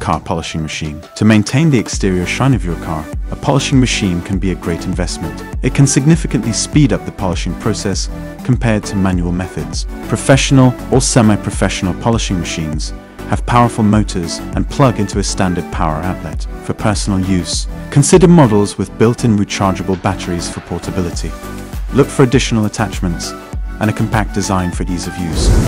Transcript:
car polishing machine. To maintain the exterior shine of your car, a polishing machine can be a great investment. It can significantly speed up the polishing process compared to manual methods. Professional or semi-professional polishing machines have powerful motors and plug into a standard power outlet. For personal use, consider models with built-in rechargeable batteries for portability. Look for additional attachments and a compact design for ease of use.